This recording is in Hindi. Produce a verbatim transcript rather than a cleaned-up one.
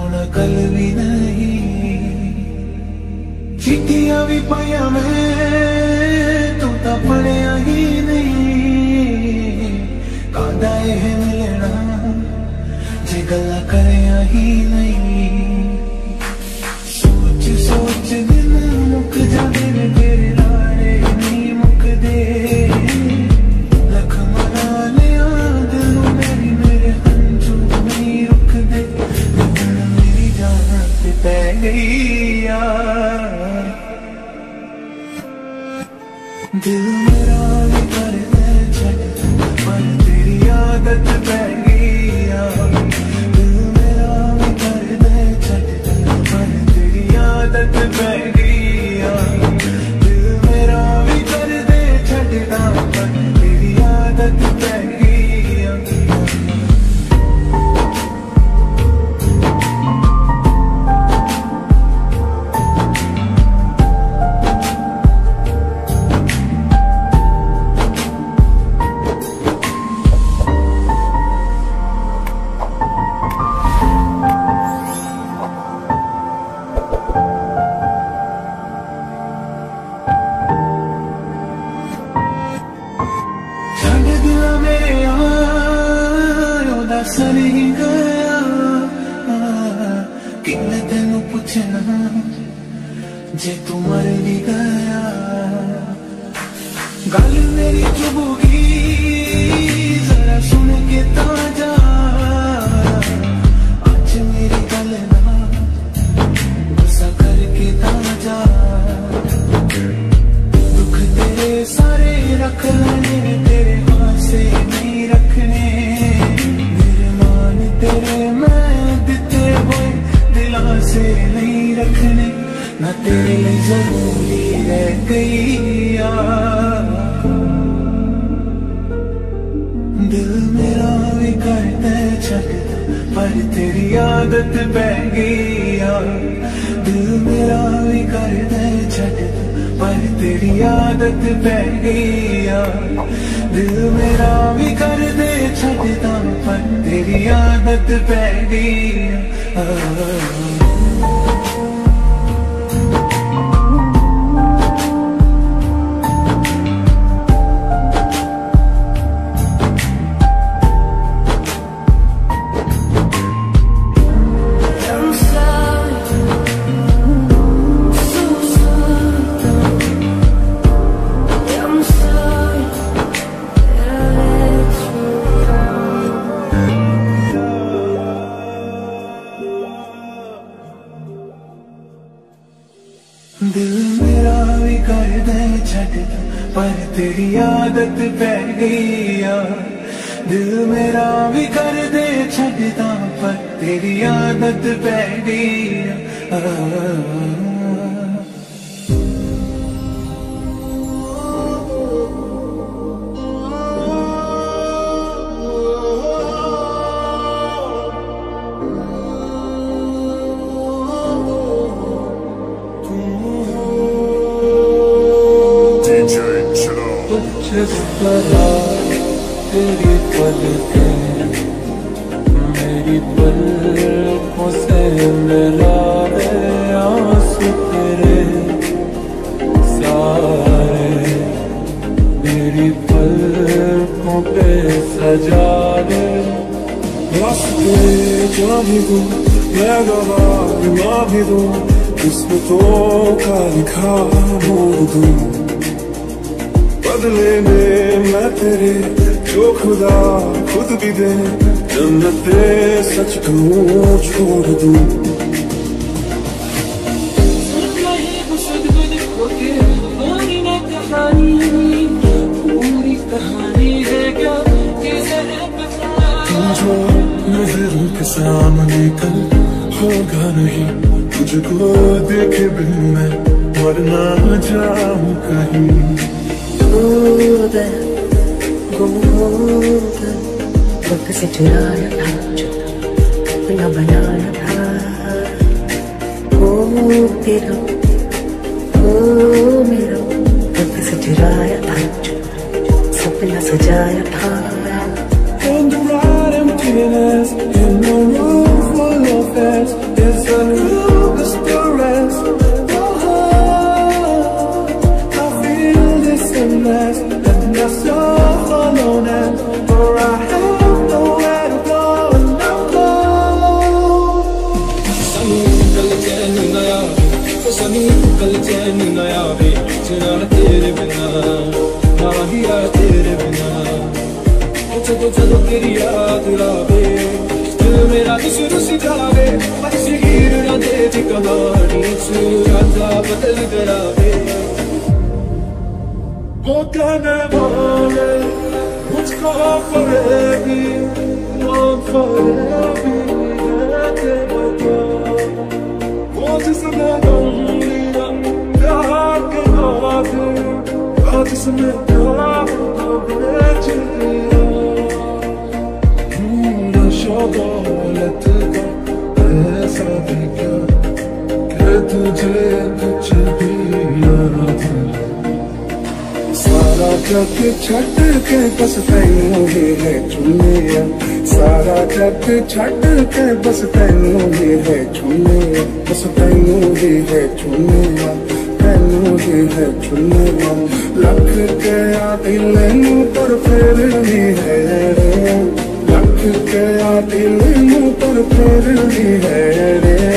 ना कल भी नहीं। चिट्ठियां भी पाया मैं तू तो पढ़िया ही नहीं। कादा यह मिलना जे गल्ला करिया ही नहीं। सोच सोच दिन मुक जाते ने तेरे लारे नहीं मुकदे। लख मना लिया दिल मेरी मेरे हंझू नहीं रुकदे। मेरी जान पे पै गई यार। दिल मेरा भी करता छट पर तेरी आदत पै गई यार। दिल मेरा भी करता छट पर तेरी आदत पै गई यार। दिल मेरा भी करते छटदा पर तेरी आदत पै गई यार। नहीं गया कि मैं तेनू पूछना जे तू मर भी गया। गल मेरी चुभूगी जरा सुन के ताजा। आज मेरी गल ना गुस्सा करके ताजा। दुख तेरे सारे रख लेने तेरे हाथ से नहीं रखने। तेरे मैं दिते हुए दिला से नहीं रखने। ना तेरे लिए जरूरी रह गई यार। दिल मेरा भी करता छटदा पर तेरी आदत पै गई यार। दिल मेरा भी करता छटदा पर तेरी आदत पै गई यार। दिल मेरा भी कर दे छटदा पर तेरी आदत पै गई यार। दिल मेरा भी कर दे छटदा पर तेरी आदत पै गई यार। दिल मेरा भी कर दे छटदा पर तेरी आदत पै गई यार। जिस तरह तेरी पलकें मेरी पलकों से मिला है। आंसू तेरे सारे मेरी पलकों पे सजा दे। रास्ते जा भी दूं मैं गवाह ना भी दूं किस्मतों का लिखा मोड़ दूं। बदले में मैं तेरे जो खुदा खुद भी दे जन्नते सच कहूँ छोड़ दूँ। पूरी कहानी है क्या जो नजरों के सामने कल होगा नहीं। तुझको देखे बिन मैं मर ना जाऊं कहीं। वक्त से चुराया था अपना बनाया था। ओ तेरा ओ मेरा वक्त से चुराया था सपना सजाया था। And you're not emptiness in a room full of ash. and who is the rest? Oh, I feel this endless, and I'm so alone, and for I have nowhere to go, and I'm lost. Sunny, kal chain na aaye, sunny, kal chain na aaye, chena tere bina, nahi aa tere bina. चलो चलो तेरी याद आवे, दिल मेरा शुरू से जावे, अच्छी हीर ना दे दी कहानी, राजा बदल करावे। वो कहने वाले मुझको फरेगी, वो फरेगी रहते बता, वो जिसने गम लिया प्यार के वादे, आज जिसने प्यार को बेच दिया। दौलत का ऐसा भी क्या कि तुझे कुछ भी याद नहीं। सारा जग छट के बस तैनू ही है चुनिया, सारा जग छट के बस तैनू ही है चुनिया, बस तैनू ही है चुनिया, तैनू ही है चुनिया। लख के आ दिल नू पर फिर नहीं है, लख के आ दिल नू पर फिर नहीं है रे।